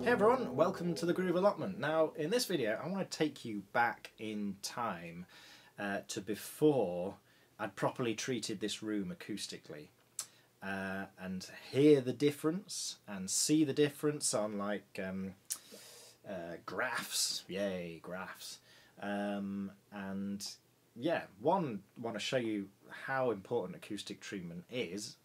Hey everyone, welcome to the Groove Allotment. Now in this video I want to take you back in time to before I'd properly treated this room acoustically and hear the difference and see the difference on like graphs, yay graphs, and yeah, one, want to show you how important acoustic treatment is,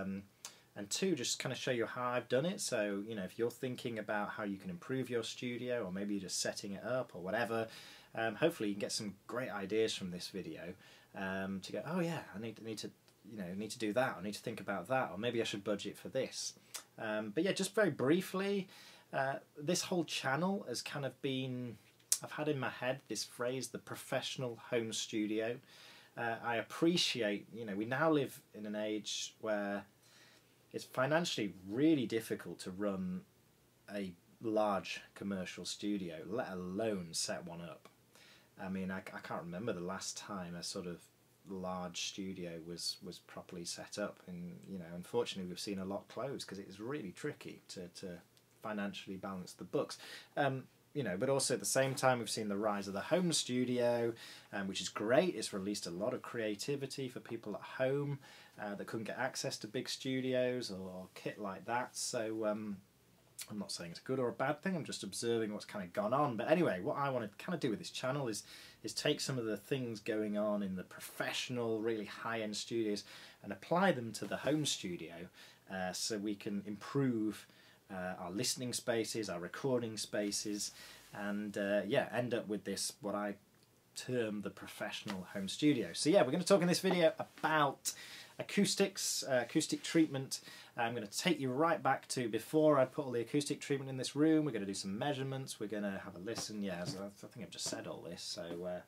and two, just kind of show you how I've done it. So, you know, if you're thinking about how you can improve your studio, or maybe you're just setting it up or whatever, hopefully you can get some great ideas from this video to go, oh yeah, I need to, you know, need to do that, I need to think about that, or maybe I should budget for this. But yeah, just very briefly, this whole channel has kind of been, I've had in my head this phrase, the professional home studio. I appreciate, you know, we now live in an age where it's financially really difficult to run a large commercial studio, let alone set one up. I mean, I can't remember the last time a sort of large studio was properly set up, and you know, unfortunately we've seen a lot close because it's really tricky to financially balance the books. You know, but also at the same time we've seen the rise of the home studio, which is great. It's released a lot of creativity for people at home that couldn't get access to big studios or kit like that. So I'm not saying it's a good or a bad thing, I'm just observing what's kind of gone on. But anyway, what I want to kind of do with this channel is take some of the things going on in the professional, really high-end studios and apply them to the home studio, so we can improve our listening spaces, our recording spaces, and yeah, end up with this, what I term the professional home studio. So yeah, we're going to talk in this video about acoustics, acoustic treatment. I'm going to take you right back to before I put all the acoustic treatment in this room. We're going to do some measurements, we're going to have a listen. Yeah, so I think I've just said all this. So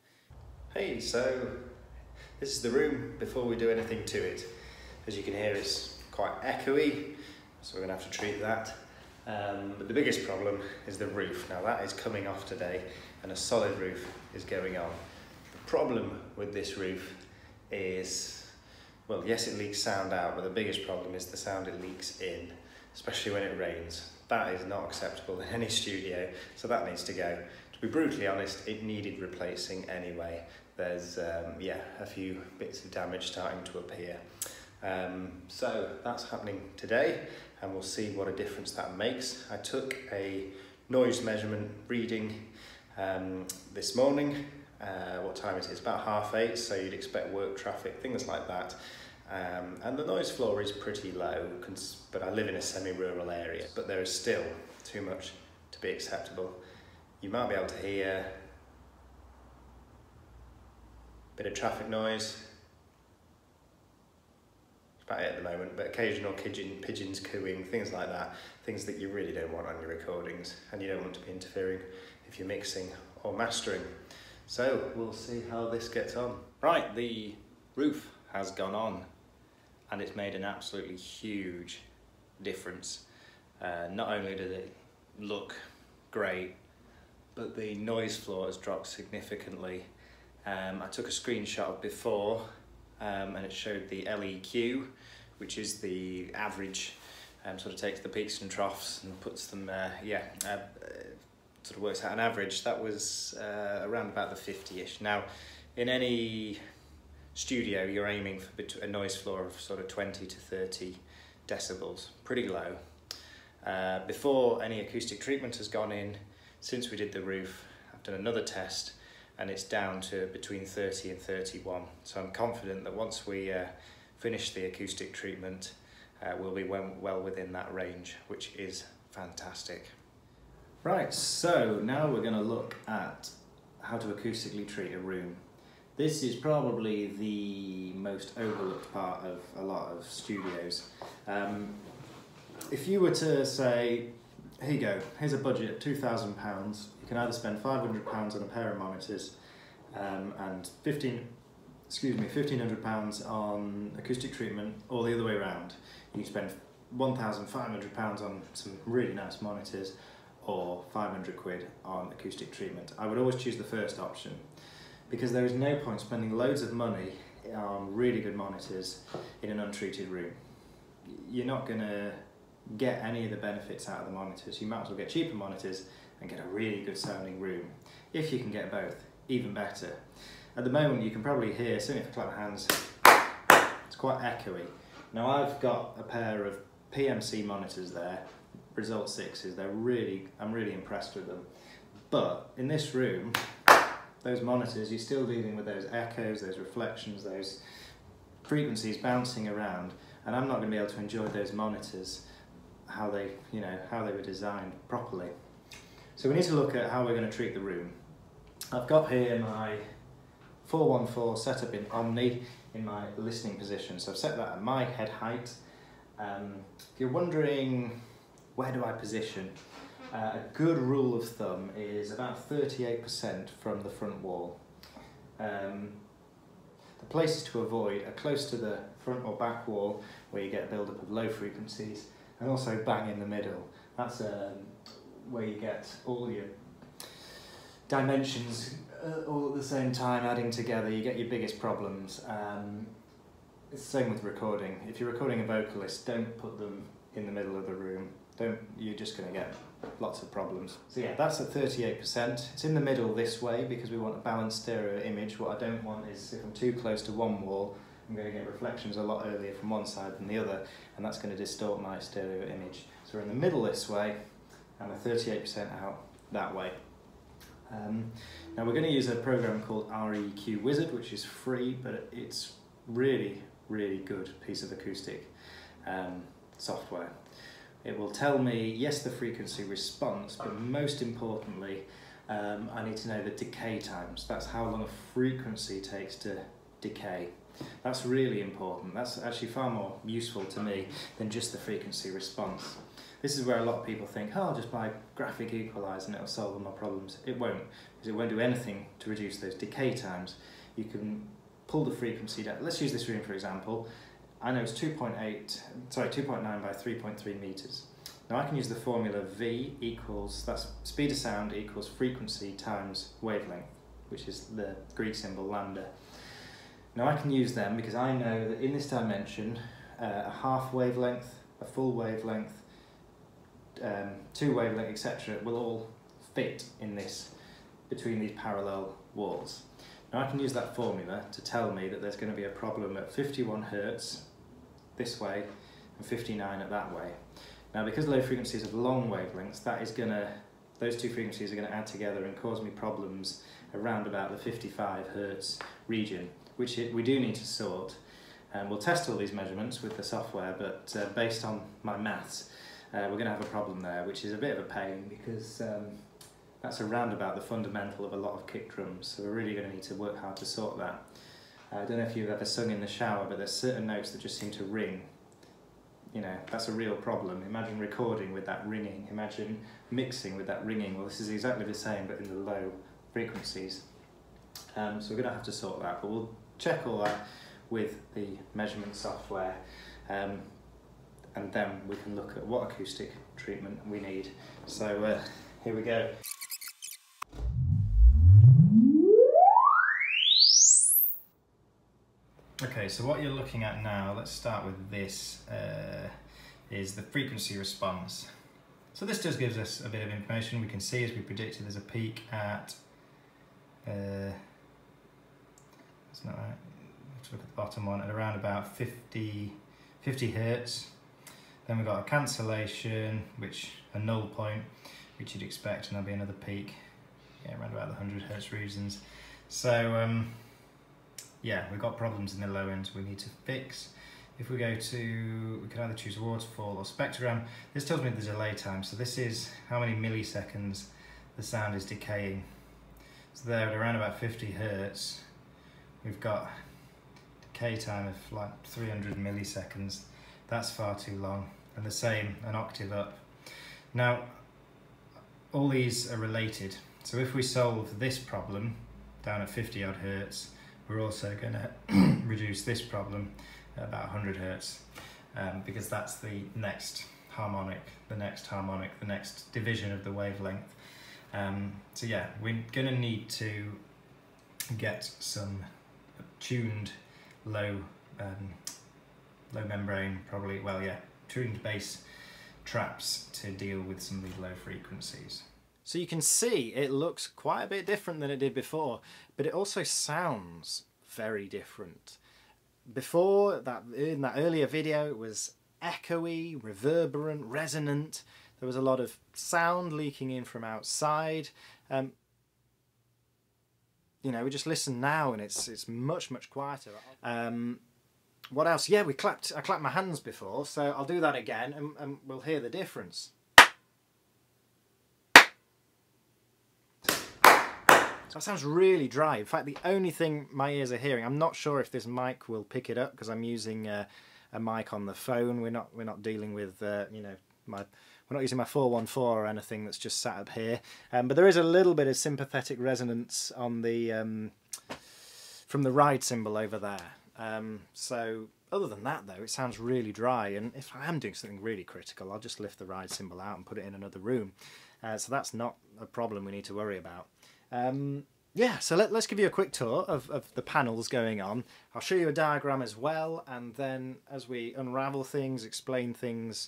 hey, so this is the room before we do anything to it. As you can hear, it's quite echoey, so we're going to have to treat that. But the biggest problem is the roof. Now that is coming off today and a solid roof is going on. The problem with this roof is, well, yes, it leaks sound out, but the biggest problem is the sound it leaks in, especially when it rains. That is not acceptable in any studio, so that needs to go. To be brutally honest, it needed replacing anyway. There's yeah, a few bits of damage starting to appear. So that's happening today, and we'll see what a difference that makes. I took a noise measurement reading this morning. What time it is? About 8:30, so you'd expect work traffic, things like that. And the noise floor is pretty low, but I live in a semi-rural area, but there is still too much to be acceptable. You might be able to hear a bit of traffic noise. About it at the moment, but occasional pigeons cooing, things like that, things that you really don't want on your recordings, and you don't want to be interfering if you're mixing or mastering. So we'll see how this gets on. Right, the roof has gone on and it's made an absolutely huge difference. Not only did it look great, but the noise floor has dropped significantly. I took a screenshot of before, and it showed the REQ, which is the average, sort of takes the peaks and troughs and puts them, sort of works out an average. That was around about the 50-ish. Now, in any studio, you're aiming for a noise floor of sort of 20 to 30 decibels, pretty low. Before any acoustic treatment has gone in, since we did the roof, I've done another test, and it's down to between 30 and 31. So I'm confident that once we finish the acoustic treatment, we'll be well within that range, which is fantastic. Right, so now we're going to look at how to acoustically treat a room. This is probably the most overlooked part of a lot of studios. If you were to say, here you go, here's a budget, £2,000. You can either spend £500 on a pair of monitors and £1,500 on acoustic treatment, or the other way around. You can spend £1,500 on some really nice monitors, or 500 quid on acoustic treatment. I would always choose the first option, because there is no point spending loads of money on really good monitors in an untreated room. You're not going to get any of the benefits out of the monitors, you might as well get cheaper monitors and get a really good sounding room. If you can get both, even better. At the moment you can probably hear, certainly if I clap my hands, it's quite echoey. Now I've got a pair of PMC monitors there, Result 6s, I'm really impressed with them. But in this room, those monitors, you're still dealing with those echoes, those reflections, those frequencies bouncing around, and I'm not going to be able to enjoy those monitors how they were designed properly. So we need to look at how we're going to treat the room. I've got here my 414 set up in Omni in my listening position, so I've set that at my head height. If you're wondering where do I position, a good rule of thumb is about 38% from the front wall. The places to avoid are close to the front or back wall where you get a build-up of low frequencies, and also bang in the middle. That's where you get all your dimensions all at the same time adding together. You get your biggest problems. It's the same with recording. If you're recording a vocalist, don't put them in the middle of the room. You're just going to get lots of problems. So yeah, that's at 38%. It's in the middle this way because we want a balanced stereo image. What I don't want is if I'm too close to one wall, I'm going to get reflections a lot earlier from one side than the other, and that's going to distort my stereo image. So we're in the middle this way, and we're 38% out that way. Now we're going to use a program called REQ Wizard, which is free, but it's really good piece of acoustic software. It will tell me, yes, the frequency response, but most importantly, I need to know the decay times. That's how long a frequency takes to decay. That's really important. That's actually far more useful to me than just the frequency response. This is where a lot of people think, oh, I'll just buy graphic equalizer and it'll solve all my problems. It won't, because it won't do anything to reduce those decay times. You can pull the frequency down. Let's use this room for example. I know it's 2.9 by 3.3 meters. Now I can use the formula V equals, that's speed of sound equals frequency times wavelength, which is the Greek symbol lambda. Now I can use them because I know that in this dimension, a half wavelength, a full wavelength, two wavelength, etc. will all fit in this, between these parallel walls. Now I can use that formula to tell me that there's going to be a problem at 51 Hertz this way and 59 at that way. Now because low frequencies have long wavelengths, those two frequencies are going to add together and cause me problems around about the 55 Hertz region, which we do need to sort. We'll test all these measurements with the software, but based on my maths, we're going to have a problem there, which is a bit of a pain because that's around about the fundamental of a lot of kick drums, so we're really going to need to work hard to sort that. I don't know if you've ever sung in the shower, but there's certain notes that just seem to ring. You know, that's a real problem. Imagine recording with that ringing, imagine mixing with that ringing. Well, this is exactly the same, but in the low frequencies. So we're going to have to sort that, but we'll check all that with the measurement software, and then we can look at what acoustic treatment we need. So here we go. Okay, so what you're looking at now, let's start with this, is the frequency response. So this just gives us a bit of information. We can see, as we predicted, there's a peak at, that's not right, let's look at the bottom one, at around about 50 Hertz. Then we've got a cancellation, a null point, which you'd expect, and there'll be another peak, yeah, around about the 100 Hertz regions. So, yeah, we've got problems in the low end we need to fix. If we go to, we can either choose waterfall or spectrogram. This tells me the delay time, so this is how many milliseconds the sound is decaying. So there at around about 50 Hertz, we've got decay time of like 300 milliseconds. That's far too long, and the same an octave up. Now, all these are related, so if we solve this problem down at 50 odd Hertz, we're also going to reduce this problem at about 100 Hertz, because that's the next harmonic, the next division of the wavelength. So yeah, we're going to need to get some tuned low membrane, probably, well yeah, tuned bass traps to deal with some of these low frequencies. So you can see it looks quite a bit different than it did before, but it also sounds very different. Before, in that earlier video, it was echoey, reverberant, resonant. There was a lot of sound leaking in from outside. You know, we just listen now and it's much, much quieter. What else? Yeah, I clapped my hands before, so I'll do that again and we'll hear the difference. That sounds really dry. In fact, the only thing my ears are hearing, I'm not sure if this mic will pick it up because I'm using a mic on the phone. We're not dealing with you know, we're not using my 414 or anything that's just sat up here. But there is a little bit of sympathetic resonance on the from the ride cymbal over there. So other than that, though, it sounds really dry. And if I am doing something really critical, I'll just lift the ride cymbal out and put it in another room. So that's not a problem we need to worry about. Yeah, so let's give you a quick tour of the panels going on. I'll show you a diagram as well, and then as we unravel things, explain things,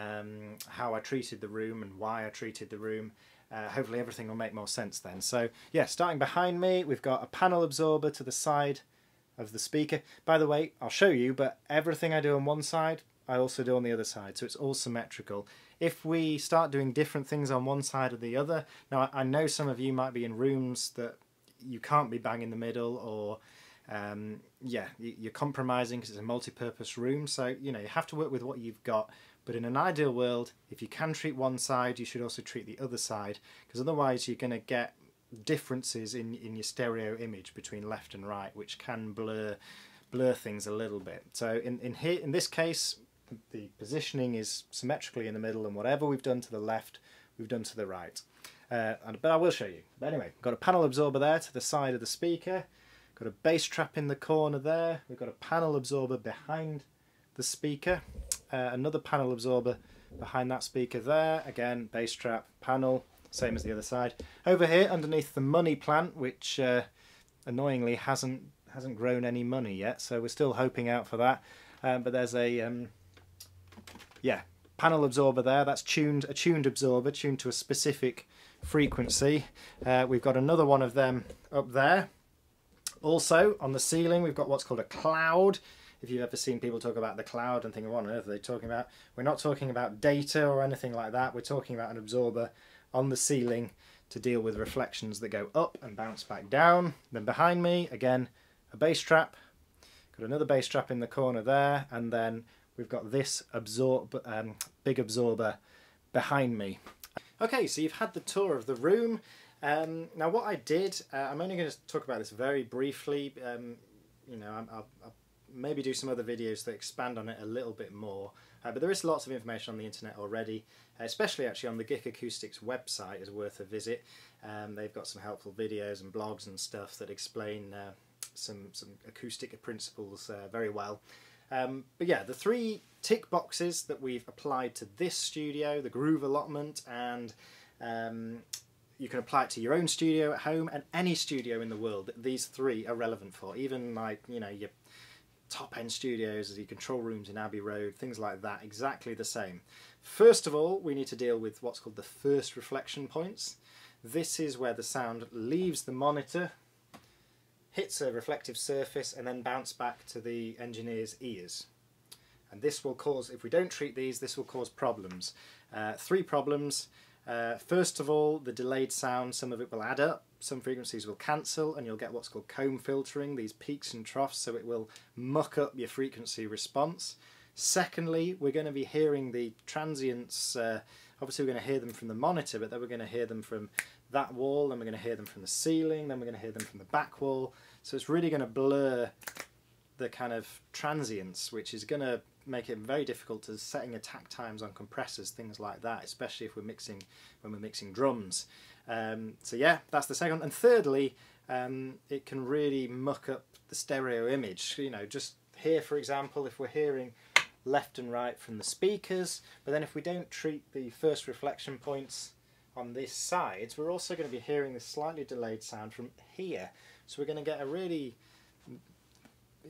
how I treated the room and why I treated the room, hopefully everything will make more sense then. So yeah, starting behind me, we've got a panel absorber to the side of the speaker. By the way, I'll show you, but everything I do on one side, I also do on the other side, so it's all symmetrical. If we start doing different things on one side or the other, now I know some of you might be in rooms that you can't be bang in the middle, or yeah, you're compromising because it's a multi-purpose room, so you know, you have to work with what you've got. But in an ideal world, if you can treat one side, you should also treat the other side, because otherwise you're going to get differences in your stereo image between left and right, which can blur things a little bit. So in this case, the positioning is symmetrically in the middle, and whatever we've done to the left, we've done to the right. But I will show you. But anyway, we've got a panel absorber there to the side of the speaker, got a bass trap in the corner there, we've got a panel absorber behind the speaker, another panel absorber behind that speaker there, again bass trap, panel, same as the other side. Over here underneath the money plant, which annoyingly hasn't grown any money yet, so we're still hoping out for that. But there's a yeah, panel absorber there. That's a tuned absorber, tuned to a specific frequency. We've got another one of them up there. Also on the ceiling we've got what's called a cloud. If you've ever seen people talk about the cloud and think, what on earth are they talking about? We're not talking about data or anything like that. We're talking about an absorber on the ceiling to deal with reflections that go up and bounce back down. Then behind me, again, a bass trap. Got another bass trap in the corner there, and then we've got this big absorber behind me. Okay, so you've had the tour of the room. Now what I did, I'm only going to talk about this very briefly. You know, I'll maybe do some other videos that expand on it a little bit more. But there is lots of information on the internet already, especially actually on the GIC Acoustics website is worth a visit. They've got some helpful videos and blogs and stuff that explain some acoustic principles very well. But yeah, the three tick boxes that we've applied to this studio, the groove allotment, and you can apply it to your own studio at home and any studio in the world that these three are relevant for. Even like, you know, your top-end studios, your control rooms in Abbey Road, things like that, exactly the same. First of all, we need to deal with what's called the first reflection points. This is where the sound leaves the monitor, hits a reflective surface, and then bounce back to the engineer's ears. And this will cause, if we don't treat these, this will cause problems. Three problems. First of all, the delayed sound, some of it will add up, some frequencies will cancel, and you'll get what's called comb filtering, these peaks and troughs, so it will muck up your frequency response. Secondly, we're going to be hearing the transients, obviously we're going to hear them from the monitor, but then we're going to hear them from that wall, then we're going to hear them from the ceiling, then we're going to hear them from the back wall. So it's really going to blur the kind of transients, which is going to make it very difficult to setting attack times on compressors, things like that, especially if when we're mixing drums. So yeah, that's the second. And thirdly, it can really muck up the stereo image. You know, just here, for example, if we're hearing left and right from the speakers, but then if we don't treat the first reflection points on this side, we're also going to be hearing this slightly delayed sound from here. So we're going to get a really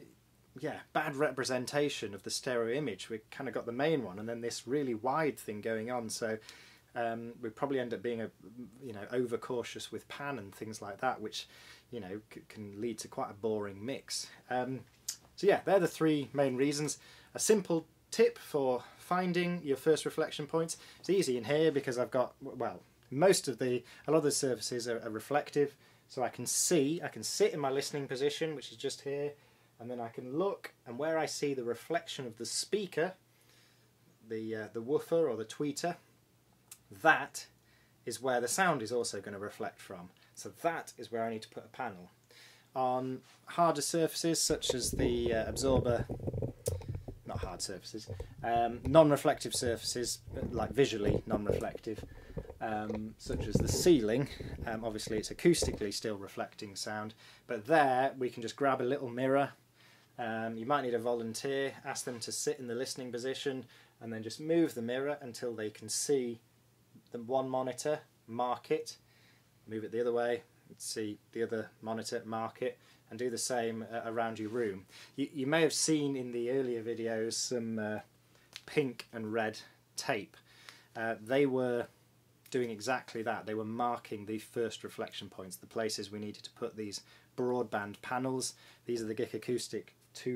bad representation of the stereo image. We kind of got the main one and then this really wide thing going on, so we probably end up being over cautious with pan and things like that, which can lead to quite a boring mix. So yeah, they're the three main reasons. A simple tip for finding your first reflection points. It's easy in here because I've got, well, a lot of the surfaces are reflective, so I can sit in my listening position, which is just here, and then I can look, and where I see the reflection of the speaker, the woofer or the tweeter, that is where the sound is also going to reflect from. So that is where I need to put a panel. On harder surfaces such as the absorber, not hard surfaces, non-reflective surfaces, like visually non-reflective, such as the ceiling, obviously it's acoustically still reflecting sound, but there we can just grab a little mirror. You might need a volunteer, ask them to sit in the listening position and then just move the mirror until they can see the one monitor, mark it, move it the other way, see the other monitor, mark it, and do the same around your room. You may have seen in the earlier videos some pink and red tape. They were doing exactly that. They were marking the first reflection points, the places we needed to put these broadband panels. These are the GIC Acoustic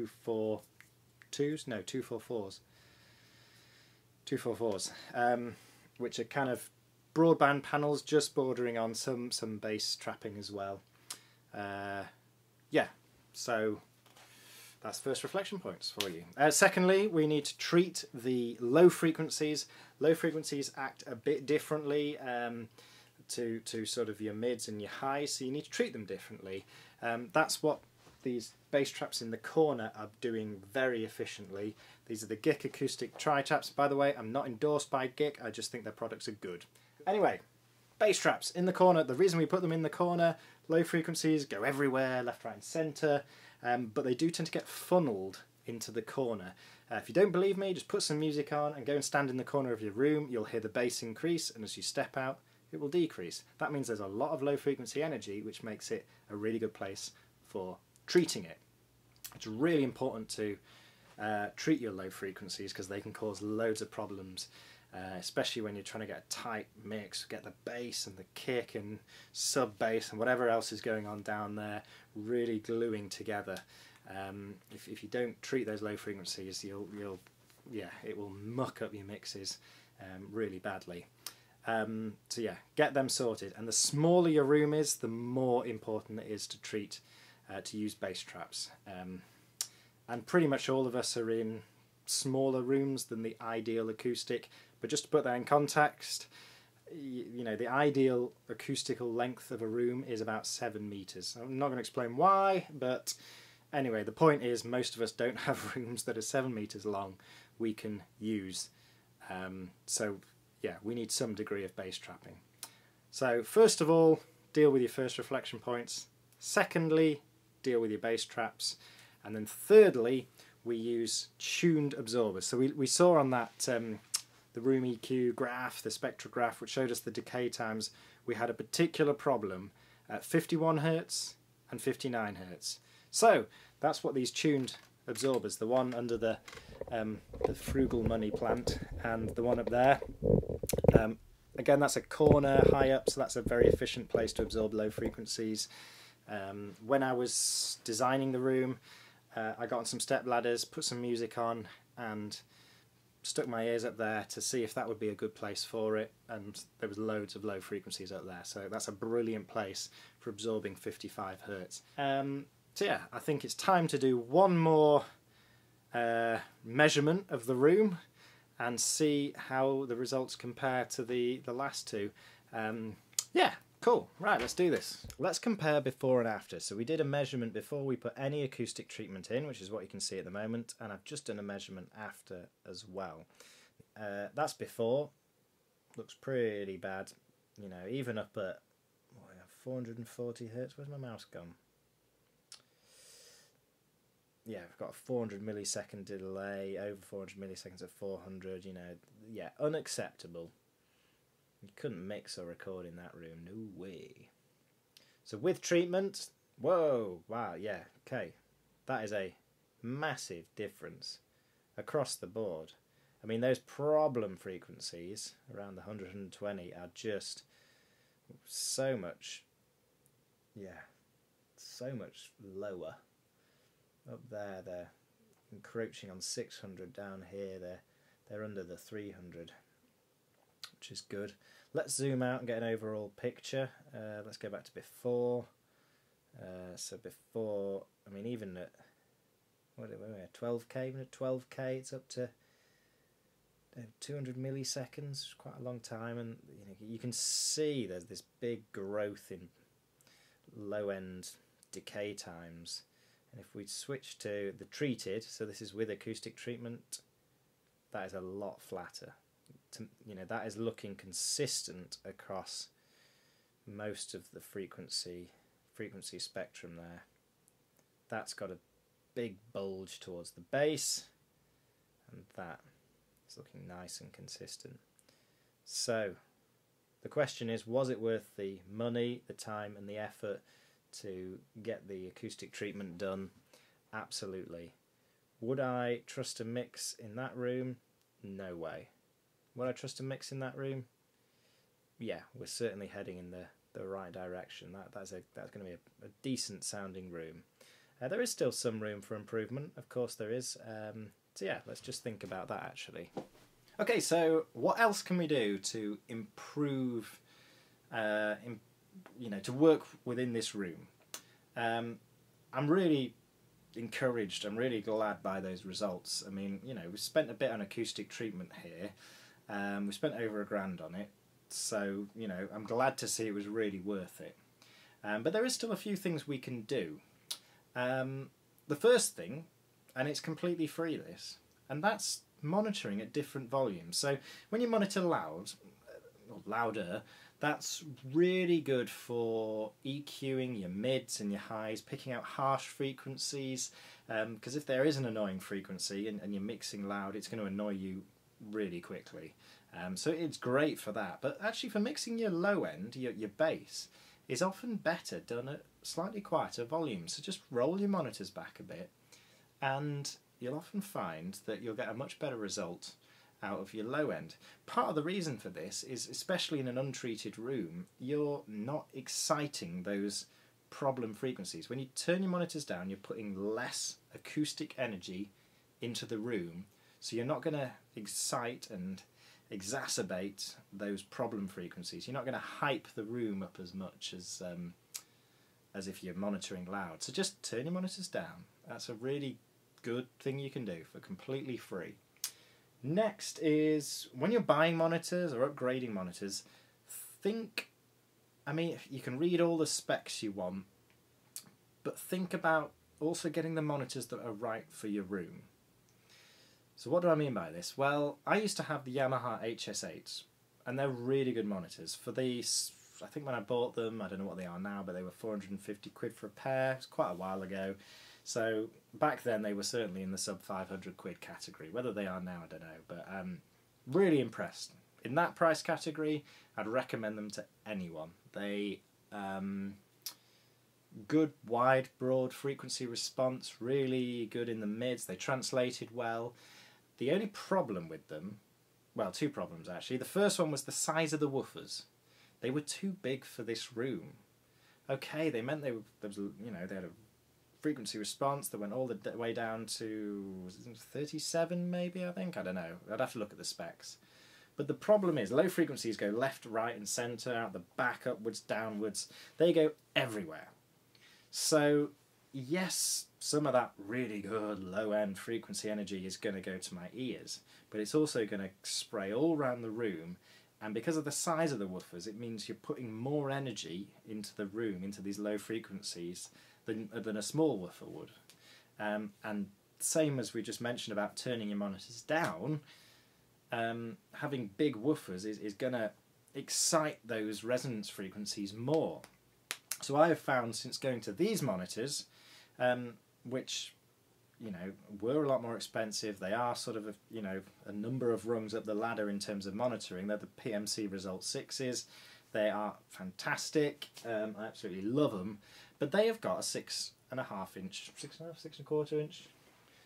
244s, which are kind of broadband panels just bordering on some bass trapping as well. Yeah, so that's first reflection points for you. Secondly, we need to treat the low frequencies. Low frequencies act a bit differently to sort of your mids and your highs, so you need to treat them differently. That's what these bass traps in the corner are doing very efficiently. These are the GIC Acoustic tri-traps. By the way, I'm not endorsed by GIC, I just think their products are good. Anyway, bass traps in the corner. The reason we put them in the corner, low frequencies go everywhere, left, right and centre, but they do tend to get funneled into the corner. If you don't believe me, just put some music on and go and stand in the corner of your room. You'll hear the bass increase, and as you step out, it will decrease. That means there's a lot of low frequency energy, which makes it a really good place for treating it. It's really important to treat your low frequencies because they can cause loads of problems. Especially when you're trying to get a tight mix, get the bass and the kick and sub bass and whatever else is going on down there really gluing together. If you don't treat those low frequencies, it will muck up your mixes really badly. So yeah, get them sorted. And the smaller your room is, the more important it is to treat to use bass traps. And pretty much all of us are in smaller rooms than the ideal acoustic. But just to put that in context, the ideal acoustical length of a room is about 7 meters. I'm not going to explain why, but anyway, the point is most of us don't have rooms that are 7 meters long we can use. So yeah, we need some degree of bass trapping. So first of all, deal with your first reflection points. Secondly, deal with your bass traps. And then thirdly, we use tuned absorbers. So we saw on that the room EQ graph, the spectrograph, which showed us the decay times, we had a particular problem at 51 Hertz and 59 Hertz. So that's what these tuned absorbers, the one under the frugal money plant and the one up there, again that's a corner high up, so that's a very efficient place to absorb low frequencies. When I was designing the room, I got on some step ladders, put some music on and stuck my ears up there to see if that would be a good place for it, and there was loads of low frequencies up there, so that's a brilliant place for absorbing 55 Hertz. So yeah, I think it's time to do one more measurement of the room and see how the results compare to the last two. Yeah, cool. Right, let's do this. Let's compare before and after. So we did a measurement before we put any acoustic treatment in, which is what you can see at the moment, and I've just done a measurement after as well. That's before. Looks pretty bad, even up at 440 Hertz. Where's my mouse gone? Yeah, I've got a 400 millisecond delay, over 400 milliseconds at 400, yeah, unacceptable. You couldn't mix or record in that room, no way. So with treatment, whoa, wow, yeah, okay. That is a massive difference across the board. I mean, those problem frequencies around the 120 are just so much, yeah, so much lower. Up there, they're encroaching on 600. Down here, they're under the 300, which is good. Let's zoom out and get an overall picture. Let's go back to before. So before, I mean, even at 12k, even at 12k, it's up to 200 milliseconds. It's quite a long time, and you can see there's this big growth in low-end decay times. And if we switch to the treated, so this is with acoustic treatment, that is a lot flatter. That is looking consistent across most of the frequency spectrum there. That's got a big bulge towards the base, and that is looking nice and consistent. So the question is, was it worth the money, the time and the effort to get the acoustic treatment done? Absolutely. Would I trust a mix in that room? No way. Would I trust a mix in that room? Yeah, we're certainly heading in the right direction. That's going to be a decent sounding room. There is still some room for improvement, of course there is. So yeah, let's just think about that actually. Okay, so what else can we do to improve, to work within this room? I'm really encouraged, I'm really glad by those results. I mean, we spent a bit on acoustic treatment here. We spent over £1,000 on it, so I'm glad to see it was really worth it. But there is still a few things we can do. The first thing, and it's completely free this, and that's monitoring at different volumes. So when you monitor loud, or louder, that's really good for EQing your mids and your highs, picking out harsh frequencies, because if there is an annoying frequency and you're mixing loud, it's going to annoy you really quickly. So it's great for that. But actually for mixing your low end, your bass, is often better done at slightly quieter volumes. So just roll your monitors back a bit, and you'll often find that you'll get a much better result out of your low end. Part of the reason for this is, especially in an untreated room, you're not exciting those problem frequencies. When you turn your monitors down, you're putting less acoustic energy into the room, so you're not going to excite and exacerbate those problem frequencies. You're not going to hype the room up as much as if you're monitoring loud. So just turn your monitors down. That's a really good thing you can do for completely free. Next is, when you're buying monitors or upgrading monitors, you can read all the specs you want, but think about also getting the monitors that are right for your room. So what do I mean by this? Well, I used to have the Yamaha HS8s, and they're really good monitors. For these, I think when I bought them, I don't know what they are now, but they were 450 quid for a pair. It was quite a while ago. So back then they were certainly in the sub 500 quid category. Whether they are now, I don't know, but really impressed. In that price category, I'd recommend them to anyone. They good wide broad frequency response, really good in the mids. They translated well. The only problem with them, well, two problems actually. The first one was the size of the woofers. They were too big for this room. Okay, they meant they had a frequency response that went all the way down to 37 maybe, I think. I don't know. I'd have to look at the specs. But the problem is low frequencies go left, right and centre, out the back, upwards, downwards. They go everywhere. So yes, some of that really good low-end frequency energy is going to go to my ears, but it's also going to spray all around the room, and because of the size of the woofers, it means you're putting more energy into the room, into these low frequencies, than a small woofer would. And same as we just mentioned about turning your monitors down, having big woofers is going to excite those resonance frequencies more. So I have found, since going to these monitors, which were a lot more expensive, they are sort of a number of rungs up the ladder in terms of monitoring. They're the PMC Result 6s. They are fantastic. I absolutely love them. But they have got a 6.5 inch, 6.5, 6.25 inch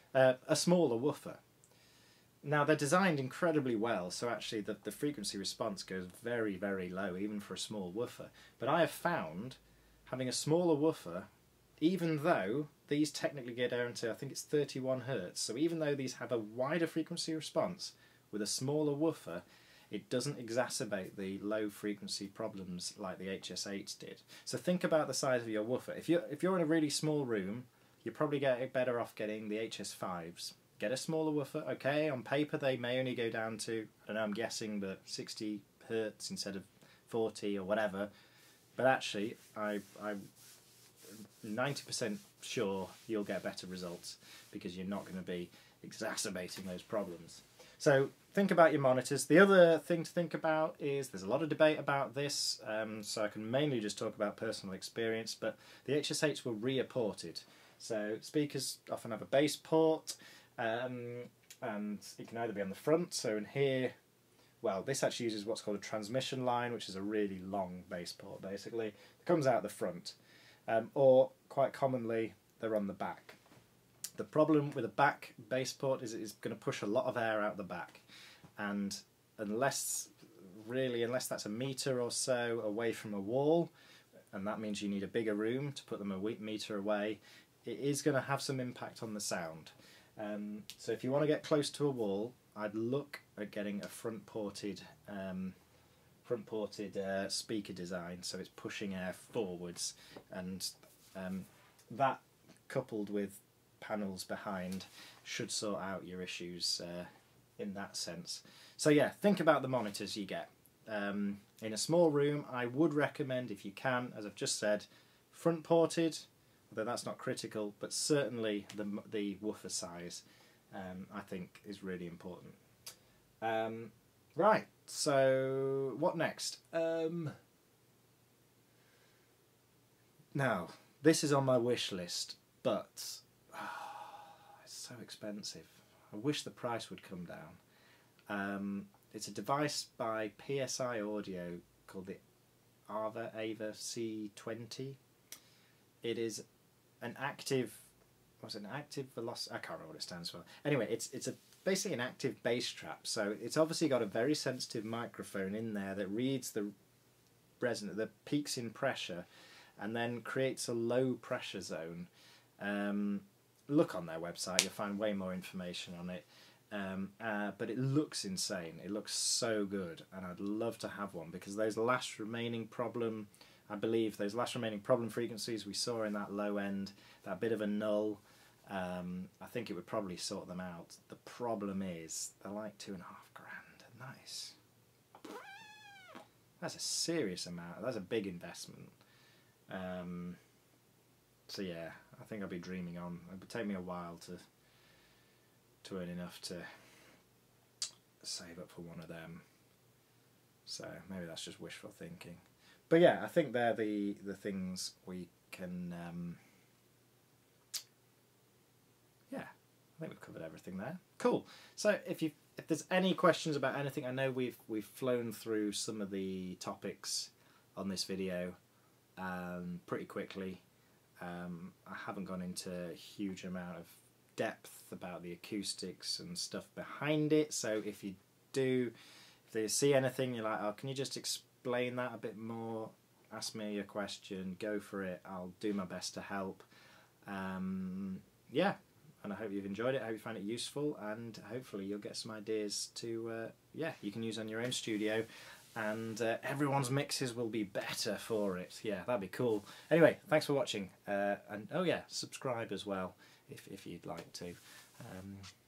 a smaller woofer. Now they're designed incredibly well, so actually the frequency response goes very, very low, even for a small woofer. But I have found having a smaller woofer, even though these technically go down to, I think it's 31 Hertz, so even though these have a wider frequency response, with a smaller woofer, it doesn't exacerbate the low frequency problems like the HS8s did. So think about the size of your woofer. If you're in a really small room, you're probably better off getting the HS5s. Get a smaller woofer. Okay, on paper they may only go down to, I don't know, I'm guessing, but 60 Hertz instead of 40 or whatever. But actually, I'm 90% sure you'll get better results because you're not going to be exacerbating those problems. So think about your monitors. The other thing to think about is there's a lot of debate about this, so I can mainly just talk about personal experience, but the HS8s were reapported. So speakers often have a bass port, and it can either be on the front, so in here, well, this actually uses what's called a transmission line, which is a really long bass port basically. It comes out the front, or quite commonly they're on the back. The problem with a back bass port is it's going to push a lot of air out the back, and unless that's a metre or so away from a wall, and that means you need a bigger room to put them a metre away, it is going to have some impact on the sound. So if you want to get close to a wall, I'd look at getting a front-ported speaker design, so it's pushing air forwards, and that coupled with panels behind should sort out your issues in that sense. So yeah, think about the monitors you get. In a small room, I would recommend, if you can, as I've just said, front-ported, although that's not critical, but certainly the woofer size I think is really important. Right, so what next? Now, this is on my wish list, but it's so expensive. I wish the price would come down. It's a device by PSI Audio called the Ava C20. It is an active, velocity? I can't remember what it stands for. Anyway, it's basically an active bass trap. So it's obviously got a very sensitive microphone in there that reads the resonance, the peaks in pressure, and then creates a low pressure zone. Look on their website, you'll find way more information on it. But it looks insane. It looks so good, and I'd love to have one because those last remaining problem, I believe those last remaining problem frequencies we saw in that low end, that bit of a null, I think it would probably sort them out. The problem is they're like $2.5 grand. Nice. That's a serious amount. That's a big investment. So yeah, I think I'll be dreaming on. It would take me a while to earn enough to save up for one of them. So maybe that's just wishful thinking. But yeah, I think they're the things we can. Yeah, I think we've covered everything there. Cool. So if there's any questions about anything, I know we've flown through some of the topics on this video pretty quickly. I haven't gone into a huge amount of depth about the acoustics and stuff behind it, so if you see anything you're like, oh, can you just explain that a bit more, ask me a question, go for it, I'll do my best to help. Yeah, and I hope you've enjoyed it, I hope you find it useful, and hopefully you'll get some ideas to you can use on your own studio, and everyone's mixes will be better for it. Yeah, that'd be cool. Anyway, thanks for watching, and oh yeah, subscribe as well if you'd like to.